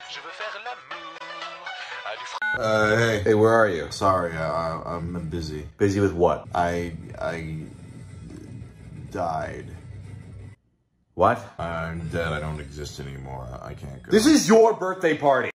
Hey, where are you? Sorry, I'm busy. Busy with what? I died. What? I'm dead. I don't exist anymore. I can't go. This is your birthday party.